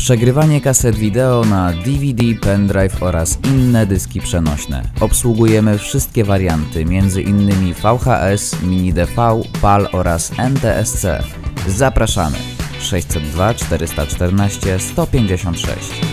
Przegrywanie kaset wideo na DVD, pendrive oraz inne dyski przenośne. Obsługujemy wszystkie warianty, m.in. VHS, Mini-DV, PAL oraz NTSC. Zapraszamy 602 414 156.